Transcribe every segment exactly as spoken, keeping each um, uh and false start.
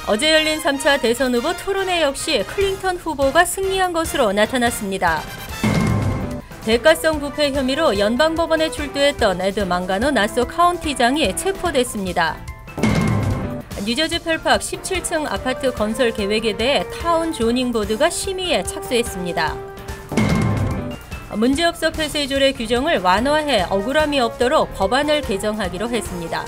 어제 열린 삼 차 대선 후보 토론회 역시 클린턴 후보가 승리한 것으로 나타났습니다. 대가성 부패 혐의로 연방법원에 출두했던 에드 망가노 나소 카운티장이 체포됐습니다. 뉴저지 펠팍 십칠 층 아파트 건설 계획에 대해 타운 조닝 보드가 심의에 착수했습니다. 문제없어 폐쇄조례 규정을 완화해 억울함이 없도록 법안을 개정하기로 했습니다.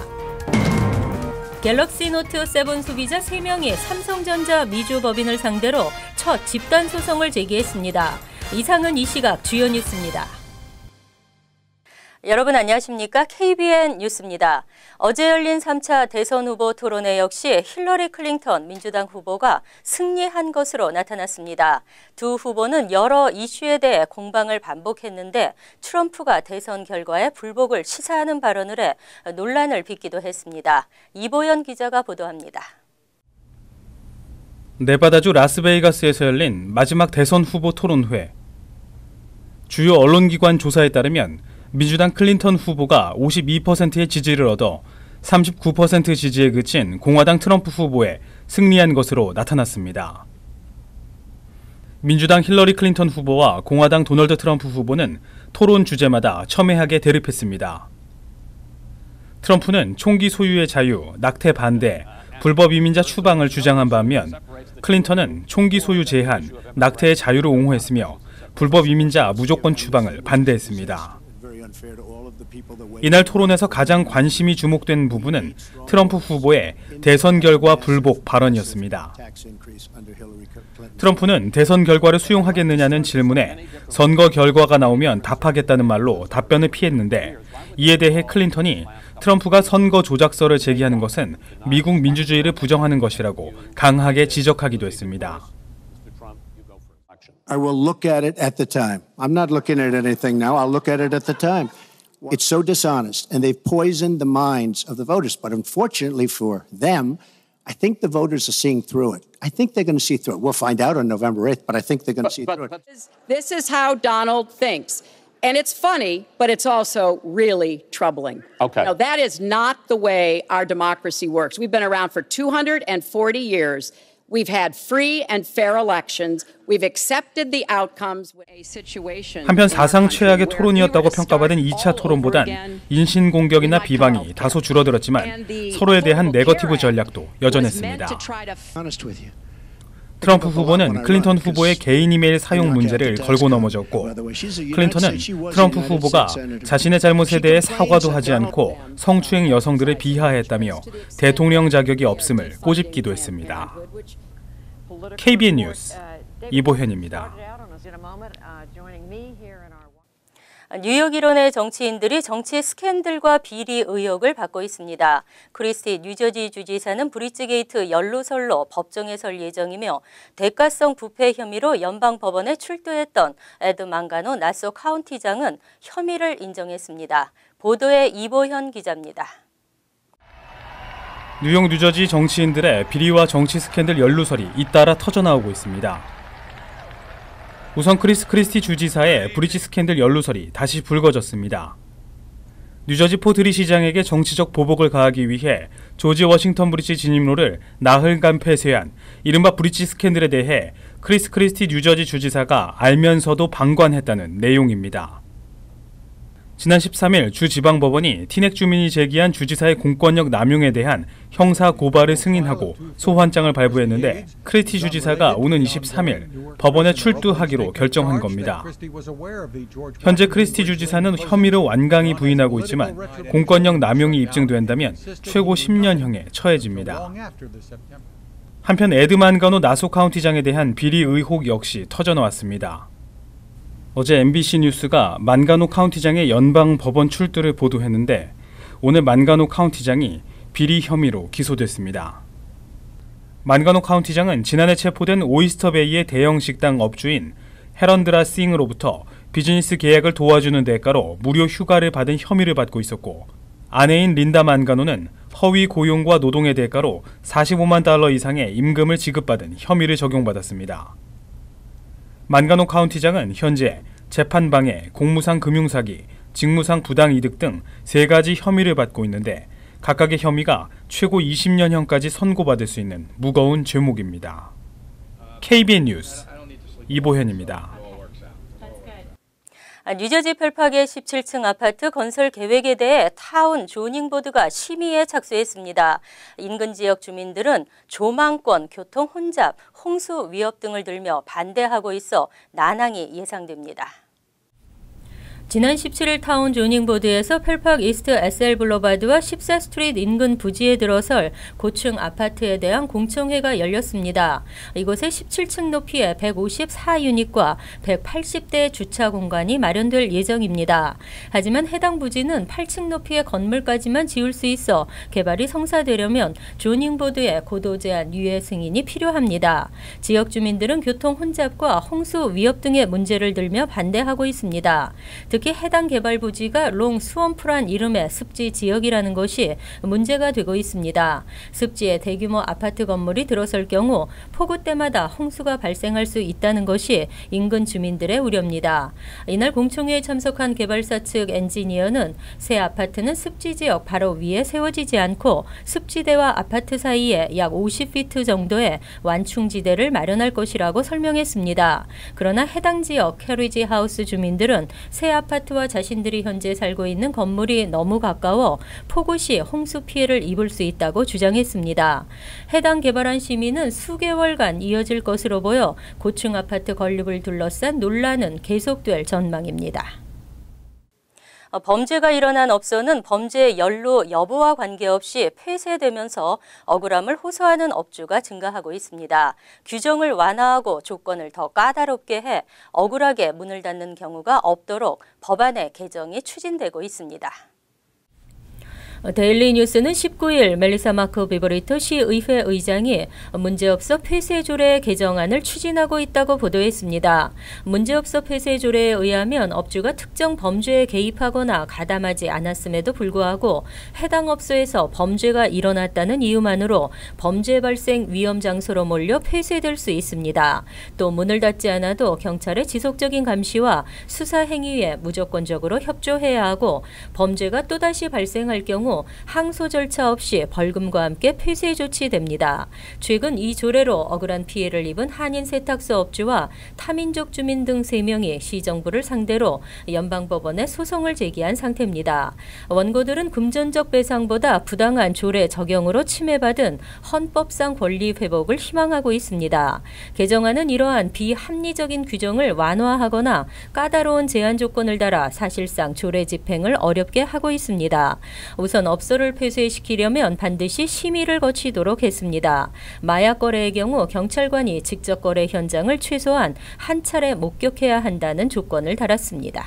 갤럭시 노트 칠 소비자 세 명이 삼성전자 미주 법인을 상대로 첫 집단 소송을 제기했습니다. 이상은 이 시각 주요 뉴스입니다. 여러분 안녕하십니까? 케이비엔 뉴스입니다. 어제 열린 삼 차 대선 후보 토론회 역시 힐러리 클린턴 민주당 후보가 승리한 것으로 나타났습니다. 두 후보는 여러 이슈에 대해 공방을 반복했는데 트럼프가 대선 결과에 불복을 시사하는 발언을 해 논란을 빚기도 했습니다. 이보연 기자가 보도합니다. 네바다주 라스베이거스에서 열린 마지막 대선 후보 토론회. 주요 언론기관 조사에 따르면 민주당 클린턴 후보가 오십이 퍼센트의 지지를 얻어 삼십구 퍼센트 지지에 그친 공화당 트럼프 후보에 승리한 것으로 나타났습니다. 민주당 힐러리 클린턴 후보와 공화당 도널드 트럼프 후보는 토론 주제마다 첨예하게 대립했습니다. 트럼프는 총기 소유의 자유, 낙태 반대, 불법 이민자 추방을 주장한 반면 클린턴은 총기 소유 제한, 낙태의 자유를 옹호했으며 불법 이민자 무조건 추방을 반대했습니다. 이날 토론에서 가장 관심이 주목된 부분은 트럼프 후보의 대선 결과 불복 발언이었습니다. 트럼프는 대선 결과를 수용하겠느냐는 질문에 선거 결과가 나오면 답하겠다는 말로 답변을 피했는데 이에 대해 클린턴이 트럼프가 선거 조작설을 제기하는 것은 미국 민주주의를 부정하는 것이라고 강하게 지적하기도 했습니다. I will look at it at the time. I'm not looking at anything now. I'll look at it at the time. It's so dishonest, and they've poisoned the minds of the voters. But unfortunately for them, I think the voters are seeing through it. I think they're going to see through it. We'll find out on November eighth, but I think they're going to see but, through but, it. This is how Donald thinks. And it's funny, but it's also really troubling. Okay. You know, that is not the way our democracy works. We've been around for two hundred forty years. We've had free and fair elections. We've accepted the outcomes. 한편 사상 최악의 토론이었다고 평가받은 이 차 토론보단 인신공격이나 비방이 다소 줄어들었지만 서로에 대한 네거티브 전략도 여전했습니다. 트럼프 후보는 클린턴 후보의 개인 이메일 사용 문제를 걸고 넘어졌고 클린턴은 트럼프 후보가 자신의 잘못에 대해 사과도 하지 않고 성추행 여성들을 비하했다며 대통령 자격이 없음을 꼬집기도 했습니다. 케이비엔 뉴스 이보현입니다. 뉴욕 일원의 정치인들이 정치 스캔들과 비리 의혹을 받고 있습니다. 크리스티 뉴저지 주지사는 브릿지게이트 연루설로 법정에 설 예정이며 대가성 부패 혐의로 연방법원에 출두했던 에드 망가노 나소 카운티장은 혐의를 인정했습니다. 보도에 이보현 기자입니다. 뉴욕 뉴저지 정치인들의 비리와 정치 스캔들 연루설이 잇따라 터져나오고 있습니다. 우선 크리스 크리스티 주지사의 브릿지 스캔들 연루설이 다시 불거졌습니다. 뉴저지 포트리 시장에게 정치적 보복을 가하기 위해 조지 워싱턴 브릿지 진입로를 나흘간 폐쇄한 이른바 브릿지 스캔들에 대해 크리스 크리스티 뉴저지 주지사가 알면서도 방관했다는 내용입니다. 지난 십삼 일 주지방법원이 티넥 주민이 제기한 주지사의 공권력 남용에 대한 형사 고발을 승인하고 소환장을 발부했는데 크리스티 주지사가 오는 이십삼 일 법원에 출두하기로 결정한 겁니다. 현재 크리스티 주지사는 혐의를 완강히 부인하고 있지만 공권력 남용이 입증된다면 최고 십 년형에 처해집니다. 한편 에드 망가노 나소 카운티장에 대한 비리 의혹 역시 터져나왔습니다. 어제 엠비씨 뉴스가 망가노 카운티장의 연방 법원 출두를 보도했는데 오늘 망가노 카운티장이 비리 혐의로 기소됐습니다. 망가노 카운티장은 지난해 체포된 오이스터베이의 대형 식당 업주인 헤런드라 싱으로부터 비즈니스 계약을 도와주는 대가로 무료 휴가를 받은 혐의를 받고 있었고 아내인 린다 망가노는 허위 고용과 노동의 대가로 사십오만 달러 이상의 임금을 지급받은 혐의를 적용받았습니다. 망가노 카운티장은 현재 재판방해, 공무상 금융사기, 직무상 부당이득 등 세 가지 혐의를 받고 있는데 각각의 혐의가 최고 이십 년형까지 선고받을 수 있는 무거운 죄목입니다. 케이비엔 뉴스 이보현입니다. 뉴저지 펠팍의 십칠 층 아파트 건설 계획에 대해 타운 조닝보드가 심의에 착수했습니다. 인근 지역 주민들은 조망권, 교통 혼잡, 홍수 위협 등을 들며 반대하고 있어 난항이 예상됩니다. 지난 십칠 일 타운 조닝보드에서 펠팍 이스트 에스엘 블러바드와 십사 스트리트 인근 부지에 들어설 고층 아파트에 대한 공청회가 열렸습니다. 이곳에 십칠 층 높이의 백오십사 유닛과 백팔십 대 주차 공간이 마련될 예정입니다. 하지만 해당 부지는 팔 층 높이의 건물까지만 지을 수 있어 개발이 성사되려면 조닝보드의 고도 제한 유예 승인이 필요합니다. 지역 주민들은 교통 혼잡과 홍수 위협 등의 문제를 들며 반대하고 있습니다. 특히 해당 개발 부지가 롱 스왑프란 이름의 습지 지역이라는 것이 문제가 되고 있습니다. 습지에 대규모 아파트 건물이 들어설 경우 폭우 때마다 홍수가 발생할 수 있다는 것이 인근 주민들의 우려입니다. 이날 공청회에 참석한 개발사 측 엔지니어는 새 아파트는 습지 지역 바로 위에 세워지지 않고 습지대와 아파트 사이에 약 오십 피트 정도의 완충지대를 마련할 것이라고 설명했습니다. 그러나 해당 지역 캐리지 하우스 주민들은 새 아파트 아파트와 자신들이 현재 살고 있는 건물이 너무 가까워 폭우 시 홍수 피해를 입을 수 있다고 주장했습니다. 해당 개발한 심의는 수개월간 이어질 것으로 보여 고층 아파트 건립을 둘러싼 논란은 계속될 전망입니다. 범죄가 일어난 업소는 범죄 연루 여부와 관계없이 폐쇄되면서 억울함을 호소하는 업주가 증가하고 있습니다. 규정을 완화하고 조건을 더 까다롭게 해 억울하게 문을 닫는 경우가 없도록 법안의 개정이 추진되고 있습니다. 데일리 뉴스는 십구 일 멜리사 마크 비버리터 시의회 의장이 문제업소 폐쇄조례 개정안을 추진하고 있다고 보도했습니다. 문제업소 폐쇄조례에 의하면 업주가 특정 범죄에 개입하거나 가담하지 않았음에도 불구하고 해당 업소에서 범죄가 일어났다는 이유만으로 범죄 발생 위험 장소로 몰려 폐쇄될 수 있습니다. 또 문을 닫지 않아도 경찰의 지속적인 감시와 수사 행위에 무조건적으로 협조해야 하고 범죄가 또다시 발생할 경우 항소 절차 없이 벌금과 함께 폐쇄 조치됩니다. 최근 이 조례로 억울한 피해를 입은 한인 세탁소 업주와 타민족 주민 등 세 명이 시정부를 상대로 연방법원에 소송을 제기한 상태입니다. 원고들은 금전적 배상보다 부당한 조례 적용으로 침해받은 헌법상 권리 회복을 희망하고 있습니다. 개정안은 이러한 비합리적인 규정을 완화하거나 까다로운 제한 조건을 달아 사실상 조례 집행을 어렵게 하고 있습니다. 우선 업소를 폐쇄시키려면 반드시 심의를 거치도록 했습니다. 마약 거래의 경우 경찰관이 직접 거래 현장을 최소한 한 차례 목격해야 한다는 조건을 달았습니다.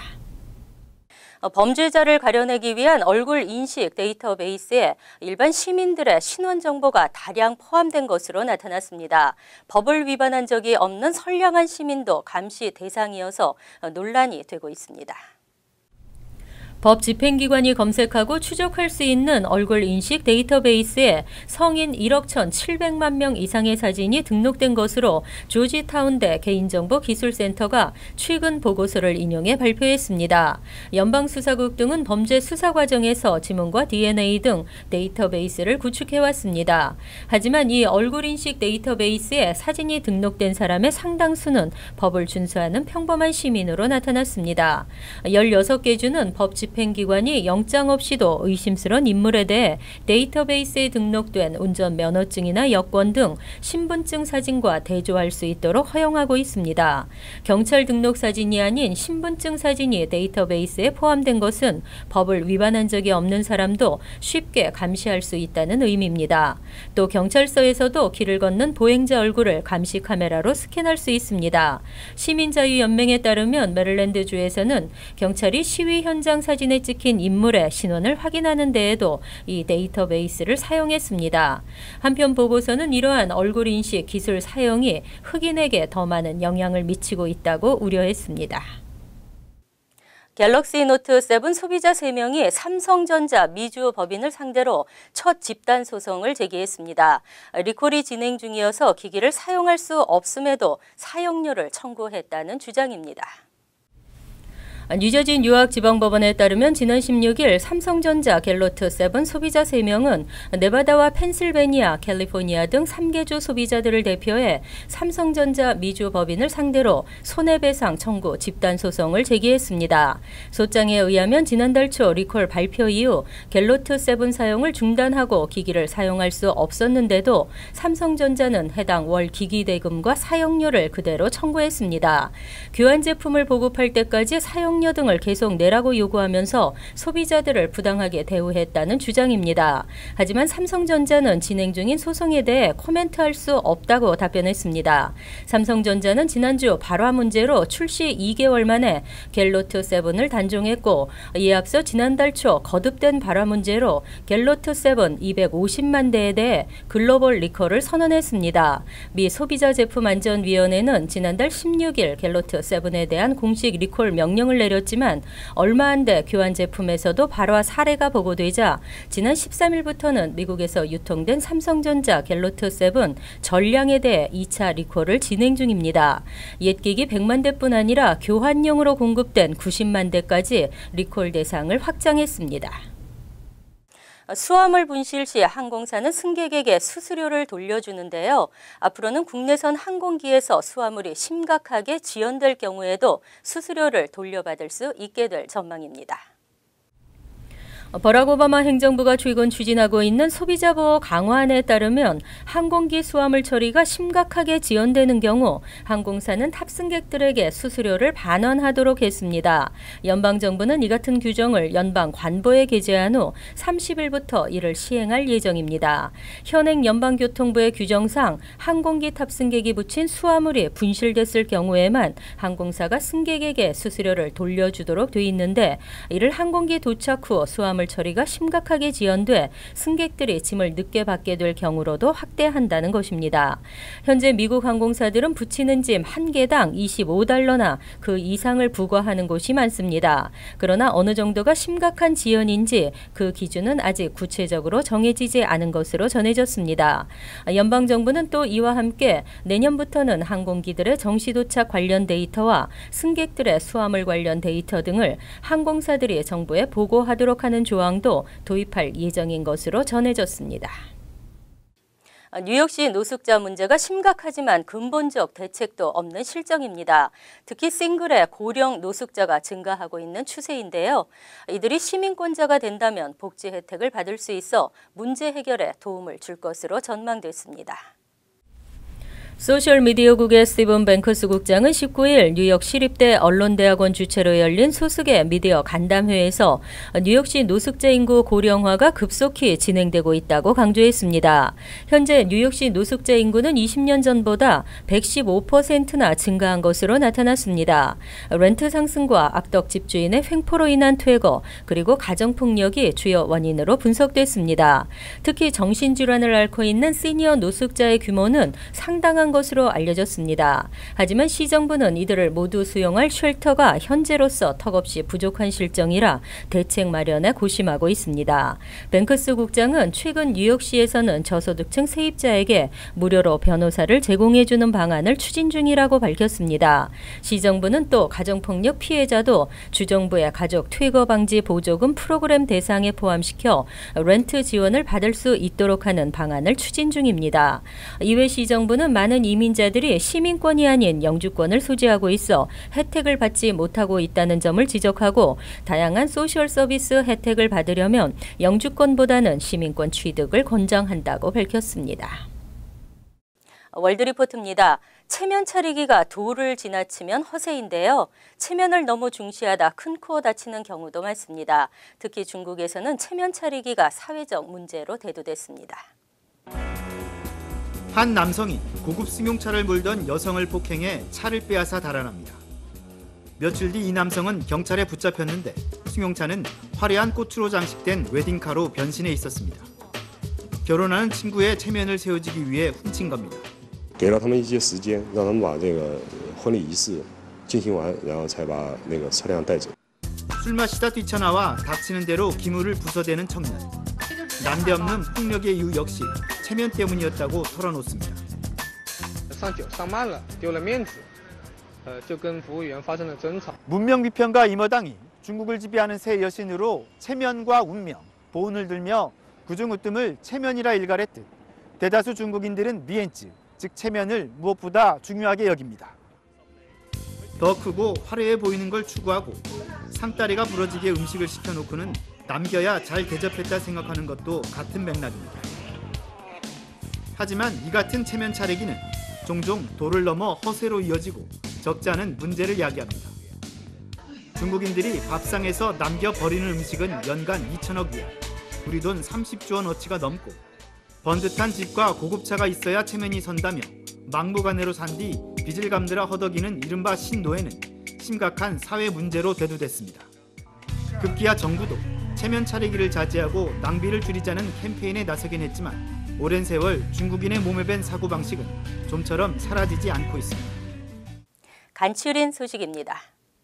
범죄자를 가려내기 위한 얼굴 인식 데이터베이스에 일반 시민들의 신원 정보가 다량 포함된 것으로 나타났습니다. 법을 위반한 적이 없는 선량한 시민도 감시 대상이어서 논란이 되고 있습니다. 법 집행기관이 검색하고 추적할 수 있는 얼굴 인식 데이터베이스에 성인 일억 천칠백만 명 이상의 사진이 등록된 것으로 조지타운대 개인정보기술센터가 최근 보고서를 인용해 발표했습니다. 연방수사국 등은 범죄 수사 과정에서 지문과 디엔에이 등 데이터베이스를 구축해왔습니다. 하지만 이 얼굴 인식 데이터베이스에 사진이 등록된 사람의 상당수는 법을 준수하는 평범한 시민으로 나타났습니다. 열여섯 개 주는 법 집행 집행기관이 영장 없이도 의심스러운 인물에 대해 데이터베이스에 등록된 운전면허증이나 여권 등 신분증 사진과 대조할 수 있도록 허용하고 있습니다. 경찰 등록 사진이 아닌 신분증 사진이 데이터베이스에 포함된 것은 법을 위반한 적이 없는 사람도 쉽게 감시할 수 있다는 의미입니다. 또 경찰서에서도 길을 걷는 보행자 얼굴을 감시 카메라로 스캔할 수 있습니다. 시민자유연맹에 따르면 메릴랜드주에서는 경찰이 시위 현장 사진 사진에 찍힌 인물의 신원을 확인하는 데에도 이 데이터베이스를 사용했습니다. 한편 보고서는 이러한 얼굴 인식 기술 사용이 흑인에게 더 많은 영향을 미치고 있다고 우려했습니다. 갤럭시 노트 칠 소비자 세 명이 삼성전자 미주 법인을 상대로 첫 집단 소송을 제기했습니다. 리콜이 진행 중이어서 기기를 사용할 수 없음에도 사용료를 청구했다는 주장입니다. 뉴저지 뉴욕지방법원에 따르면 지난 십육 일 삼성전자, 갤로트 칠 소비자 세 명은 네바다와 펜실베니아, 캘리포니아 등 세 개 주 소비자들을 대표해 삼성전자 미주 법인을 상대로 손해배상 청구 집단소송을 제기했습니다. 소장에 의하면 지난달 초 리콜 발표 이후 갤로트 칠 사용을 중단하고 기기를 사용할 수 없었는데도 삼성전자는 해당 월 기기 대금과 사용료를 그대로 청구했습니다. 교환 제품을 보급할 때까지 사용료 등을 계속 내라고 요구하면서 소비자들을 부당하게 대우했다는 주장입니다. 하지만 삼성전자는 진행 중인 소송에 대해 코멘트할 수 없다고 답변했습니다. 삼성전자는 지난주 발화 문제로 출시 이 개월 만에 갤로트 칠을 단종했고, 이에 앞서 지난달 초 거듭된 발화 문제로 갤로트 칠 이백오십만 대에 대해 글로벌 리콜을 선언했습니다. 미 소비자제품안전위원회는 지난달 십육 일 갤로트 칠에 대한 공식 리콜 명령을 내렸지만 얼마 안 돼 교환 제품에서도 발화 사례가 보고되자 지난 십삼 일부터는 미국에서 유통된 삼성전자 갤로트 칠 전량에 대해 이 차 리콜을 진행 중입니다. 옛 기기 백만 대뿐 아니라 교환용으로 공급된 구십만 대까지 리콜 대상을 확장했습니다. 수화물 분실 시 항공사는 승객에게 수수료를 돌려주는데요. 앞으로는 국내선 항공기에서 수화물이 심각하게 지연될 경우에도 수수료를 돌려받을 수 있게 될 전망입니다. 버락 오바마 행정부가 최근 추진하고 있는 소비자 보호 강화안에 따르면 항공기 수화물 처리가 심각하게 지연되는 경우 항공사는 탑승객들에게 수수료를 반환하도록 했습니다. 연방정부는 이 같은 규정을 연방 관보에 게재한 후 삼십 일부터 이를 시행할 예정입니다. 현행 연방교통부의 규정상 항공기 탑승객이 붙인 수화물이 분실됐을 경우에만 항공사가 승객에게 수수료를 돌려주도록 돼 있는데, 이를 항공기 도착 후 수화물 처리가 심각하게 지연돼 승객들이 짐을 늦게 받게 될 경우로도 확대한다는 것입니다. 현재 미국 항공사들은 붙이는 짐 한 개당 이십오 달러나 그 이상을 부과하는 곳이 많습니다. 그러나 어느 정도가 심각한 지연인지 그 기준은 아직 구체적으로 정해지지 않은 것으로 전해졌습니다. 연방정부는 또 이와 함께 내년부터는 항공기들의 정시도착 관련 데이터와 승객들의 수화물 관련 데이터 등을 항공사들이 정부에 보고하도록 하는 조항도 도입할 예정인 것으로 전해졌습니다. 뉴욕시 노숙자 문제가 심각하지만 근본적 대책도 없는 실정입니다. 특히 싱글의 고령 노숙자가 증가하고 있는 추세인데요. 이들이 시민권자가 된다면 복지 혜택을 받을 수 있어 문제 해결에 도움을 줄 것으로 전망됐습니다. 소셜미디어국의 스티븐 뱅크스 국장은 십구 일 뉴욕 시립대 언론대학원 주최로 열린 소수계 미디어 간담회에서 뉴욕시 노숙자 인구 고령화가 급속히 진행되고 있다고 강조했습니다. 현재 뉴욕시 노숙자 인구는 이십 년 전보다 백십오 퍼센트나 증가한 것으로 나타났습니다. 렌트 상승과 악덕 집주인의 횡포로 인한 퇴거, 그리고 가정폭력이 주요 원인으로 분석됐습니다. 특히 정신질환을 앓고 있는 시니어 노숙자의 규모는 상당한 것으로 알려졌습니다. 하지만 시정부는 이들을 모두 수용할 쉘터가 현재로서 턱없이 부족한 실정이라 대책 마련에 고심하고 있습니다. 뱅크스 국장은 최근 뉴욕시에서는 저소득층 세입자에게 무료로 변호사를 제공해주는 방안을 추진 중이라고 밝혔습니다. 시정부는 또 가정폭력 피해자도 주정부의 가족 퇴거 방지 보조금 프로그램 대상에 포함시켜 렌트 지원을 받을 수 있도록 하는 방안을 추진 중입니다. 이외 시정부는 많은 이민자들이 시민권이 아닌 영주권을 소지하고 있어 혜택을 받지 못하고 있다는 점을 지적하고, 다양한 소셜 서비스 혜택을 받으려면 영주권보다는 시민권 취득을 권장한다고 밝혔습니다. 월드리포트입니다. 체면 차리기가 도를 지나치면 허세인데요. 체면을 너무 중시하다 큰 코 다치는 경우도 많습니다. 특히 중국에서는 체면 차리기가 사회적 문제로 대두됐습니다. 한 남성이 고급 승용차를 몰던 여성을 폭행해 차를 빼앗아 달아납니다. 며칠 뒤 이 남성은 경찰에 붙잡혔는데 승용차는 화려한 꽃으로 장식된 웨딩카로 변신해 있었습니다. 결혼하는 친구의 체면을 세워주기 위해 훔친 겁니다. 给了他们一些时间，让他们把这个婚礼仪式进行完，然后才把那个车辆带走。 술 마시다 뛰쳐나와 닥치는 대로 기물을 부숴대는 청년. 난데없는 폭력의 이유 역시 체면 때문이었다고 털어놓습니다. 上酒上慢了，丢了面子， 문명비평가 임어당이 중국을 지배하는 새 여신으로 체면과 운명, 보온을 들며 그중 으뜸을 체면이라 일갈했듯 대다수 중국인들은 미엔즈, 즉 체면을 무엇보다 중요하게 여깁니다. 더 크고 화려해 보이는 걸 추구하고 상다리가 부러지게 음식을 시켜놓고는 남겨야 잘 대접했다 생각하는 것도 같은 맥락입니다. 하지만 이 같은 체면 차리기는 종종 도를 넘어 허세로 이어지고 적지 않은 문제를 야기합니다. 중국인들이 밥상에서 남겨 버리는 음식은 연간 이천억 위안, 우리 돈 삼십조 원어치가 넘고 번듯한 집과 고급차가 있어야 체면이 선다며 막무가내로 산 뒤 빚을 갚느라 허덕이는 이른바 신노예는 심각한 사회 문제로 대두됐습니다. 급기야 정부도 체면 차리기를 자제하고 낭비를 줄이자는 캠페인에 나서긴 했지만 오랜 세월 중국인의 몸에 밴 사고방식은 좀처럼 사라지지 않고 있습니다. 간추린 소식입니다.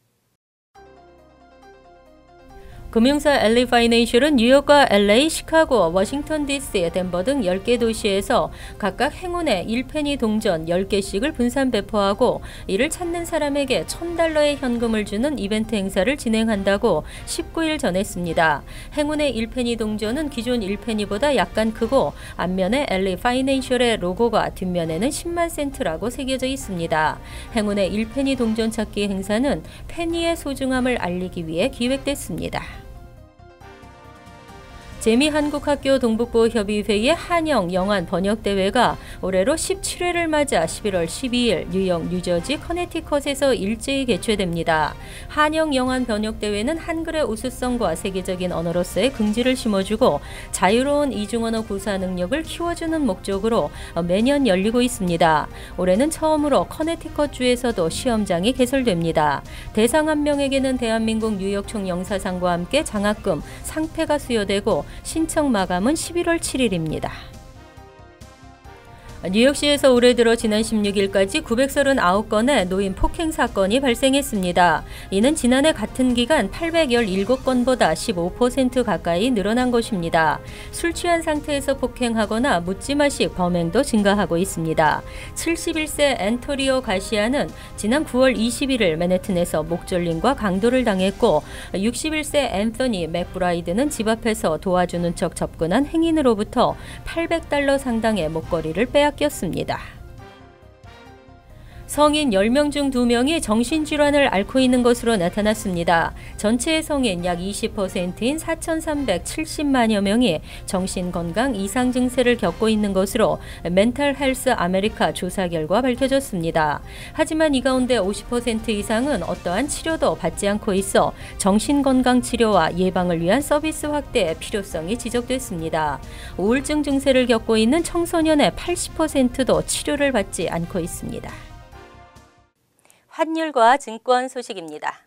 금융사 엘에이 파이낸셜은 뉴욕과 엘에이, 시카고, 워싱턴 디씨, 덴버 등 열 개 도시에서 각각 행운의 일 페니 동전 열 개씩을 분산 배포하고 이를 찾는 사람에게 천 달러의 현금을 주는 이벤트 행사를 진행한다고 십구 일 전했습니다. 행운의 일 페니 동전은 기존 일 페니보다 약간 크고 앞면에 엘에이 파이낸셜의 로고가 뒷면에는 십만 센트라고 새겨져 있습니다. 행운의 일 페니 동전 찾기 행사는 페니의 소중함을 알리기 위해 기획됐습니다. 재미한국학교 동북부협의회의 한영 영안 번역대회가 올해로 십칠 회를 맞아 십일월 십이일 뉴욕, 뉴저지, 커네티컷에서 일제히 개최됩니다. 한영 영안 번역대회는 한글의 우수성과 세계적인 언어로서의 긍지를 심어주고 자유로운 이중언어 구사 능력을 키워주는 목적으로 매년 열리고 있습니다. 올해는 처음으로 커네티컷주에서도 시험장이 개설됩니다. 대상 한 명에게는 대한민국 뉴욕청 영사상과 함께 장학금, 상패가 수여되고 신청 마감은 십일월 칠일입니다. 뉴욕시에서 올해 들어 지난 십육일까지 구백삼십구 건의 노인 폭행 사건이 발생했습니다. 이는 지난해 같은 기간 팔백십칠 건보다 십오 퍼센트 가까이 늘어난 것입니다. 술 취한 상태에서 폭행하거나 묻지마식 범행도 증가하고 있습니다. 칠십일 세 앤토니오 가시아는 지난 구월 이십일일 맨해튼에서 목졸림과 강도를 당했고 육십일 세 앤서니 맥브라이드는 집 앞에서 도와주는 척 접근한 행인으로부터 팔백 달러 상당의 목걸이를 빼앗겼습니다. 습니다. 성인 열 명 중 두 명이 정신질환을 앓고 있는 것으로 나타났습니다. 전체의 성인 약 이십 퍼센트인 사천삼백칠십만여 명이 정신건강 이상 증세를 겪고 있는 것으로 멘탈 헬스 아메리카 조사 결과 밝혀졌습니다. 하지만 이 가운데 오십 퍼센트 이상은 어떠한 치료도 받지 않고 있어 정신건강 치료와 예방을 위한 서비스 확대의 필요성이 지적됐습니다. 우울증 증세를 겪고 있는 청소년의 팔십 퍼센트도 치료를 받지 않고 있습니다. 환율과 증권 소식입니다.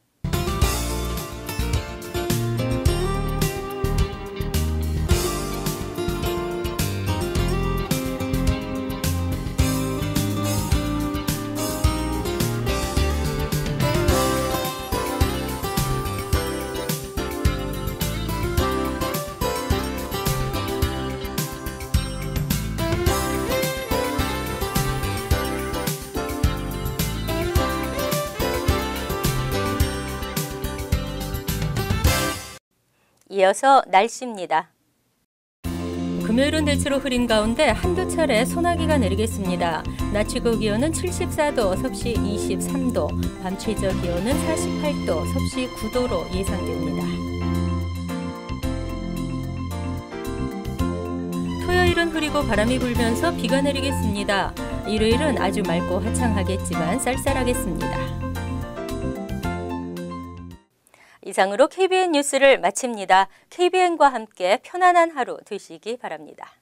이어서 날씨입니다. 금요일은 대체로 흐린 가운데 한두 차례 소나기가 내리겠습니다. 낮 최고 기온은 칠십사 도, 섭씨 이십삼 도, 밤 최저 기온은 사십팔 도, 섭씨 구 도로 예상됩니다. 토요일은 흐리고 바람이 불면서 비가 내리겠습니다. 일요일은 아주 맑고 화창하겠지만 쌀쌀하겠습니다. 이상으로 케이비엔 뉴스를 마칩니다. 케이비엔과 함께 편안한 하루 되시기 바랍니다.